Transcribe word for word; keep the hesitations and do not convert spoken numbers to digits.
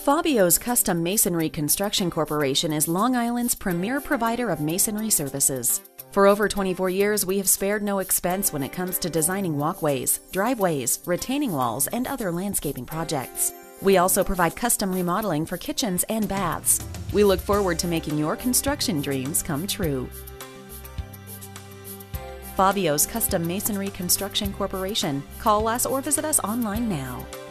Fabio's Custom Masonry Construction Corporation is Long Island's premier provider of masonry services. For over twenty-four years, we have spared no expense when it comes to designing walkways, driveways, retaining walls, and other landscaping projects. We also provide custom remodeling for kitchens and baths. We look forward to making your construction dreams come true. Fabio's Custom Masonry Construction Corporation. Call us or visit us online now.